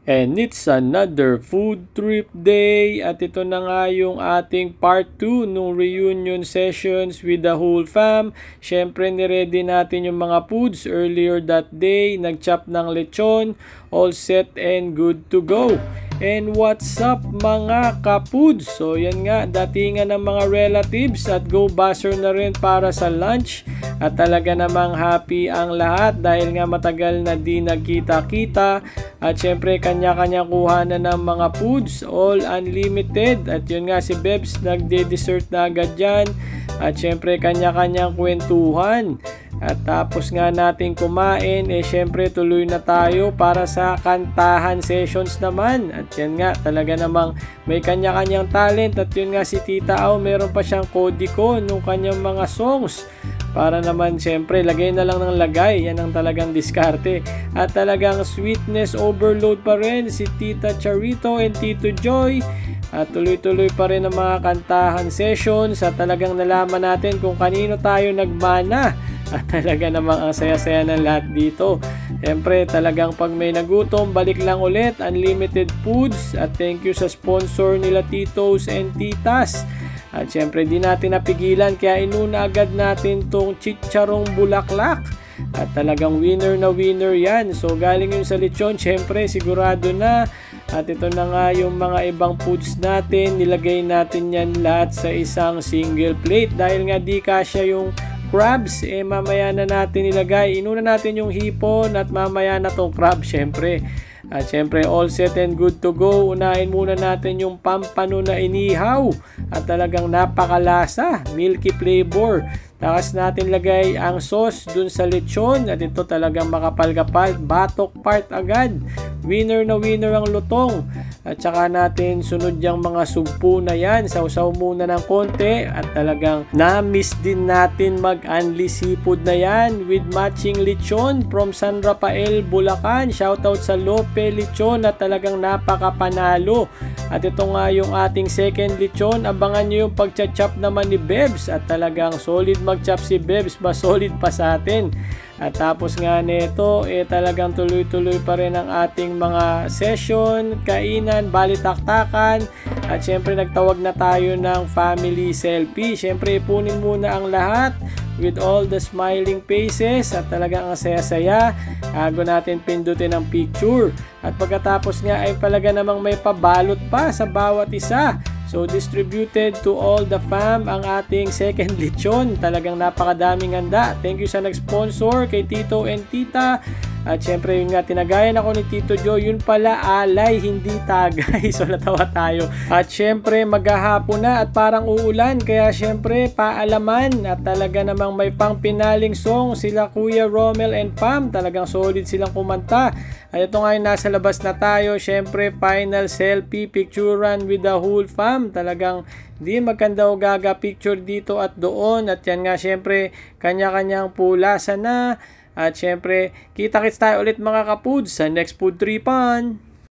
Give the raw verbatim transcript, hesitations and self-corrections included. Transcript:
And it's another food trip day at ito na nga yung ating part two nung reunion sessions with the whole fam. Syempre niready natin yung mga foods earlier that day, nagchop ng lechon, all set and good to go. And what's up mga kapuds? So yan nga, datingan ng mga relatives at go buzzer na rin para sa lunch. At talaga namang happy ang lahat dahil nga matagal na di nagkita-kita. At syempre kanya-kanya kuha na ng mga foods, all unlimited. At yun nga si Bebs nagde-dessert na agad dyan. At syempre kanya-kanyang kwentuhan. At tapos nga natin kumain, eh syempre tuloy na tayo para sa kantahan sessions naman. At yan nga, talaga namang may kanya-kanyang talent. At yun nga si Tita Au, meron pa siyang kodiko nung kanyang mga songs. Para naman syempre, lagay na lang ng lagay. Yan ang talagang diskarte. At talagang sweetness overload pa rin si Tita Charito and Tito Joy. At tuloy-tuloy pa rin ang mga kantahan sessions. At talagang nalaman natin kung kanino tayo nagmana. At talaga namang ang saya-saya ng lahat dito. Siyempre talagang pag may nagutom, balik lang ulit. Unlimited foods. At thank you sa sponsor nila Titos and Titas. At siyempre di natin napigilan kaya inuna agad natin tong chicharong bulaklak. At talagang winner na winner yan. So galing yun sa lechon, siyempre sigurado na. At ito na nga yung mga ibang foods natin. Nilagay natin yan lahat sa isang single plate. Dahil nga di kasya yung crabs, eh mamaya na natin ilagay. Inuna natin yung hipon at mamaya na tong crab syempre. At syempre all set and good to go. Unahin muna natin yung pampano na inihaw. At talagang napakalasa, milky flavor. Tapos natin lagay ang sauce dun sa lechon. At ito talagang makapal-kapal, batok part agad. Winner na winner ang lutong. At saka natin sunod yung mga sugpo na yan. Sausaw muna ng konti. At talagang na-miss din natin mag-unli seafood na yan with matching lechon from San Rafael, Bulacan. Shoutout sa Lope Lechon at talagang napakapanalo. At ito nga yung ating second lechon. Abangan nyo yung pagcha-chop naman ni Bebs. At talagang solid mag-chop si Bebs. Ba solid pa sa atin. At tapos nga nito, eh talagang tuloy-tuloy pa rin ang ating mga session, kainan, balitaktakan. At syempre nagtawag na tayo ng family selfie. Syempre ipunin muna ang lahat with all the smiling faces. At talagang ang saya-saya. Bago natin pindutin ang picture. At pagkatapos nga ay talaga namang may pabalot pa sa bawat isa. So distributed to all the fam ang ating second lechon. Talagang napakadaming handa. Thank you sa nag-sponsor kay Tito and Tita. At syempre yun nga, tinagayan ako ni Tito Joe. Yun pala alay, hindi tagay. So natawa tayo. At syempre maghahapon na at parang uulan. Kaya syempre paalaman. At talaga namang may pang pinaling song sila Kuya Romel and Pam. Talagang solid silang kumanta. At ito nga yung nasa labas na tayo. Syempre final selfie picturean with the whole fam. Talagang di magkanda o gaga picture dito at doon. At yan nga syempre kanya-kanyang pulasan na. At syempre kita-kits tayo ulit mga kapuds sa next food tripan.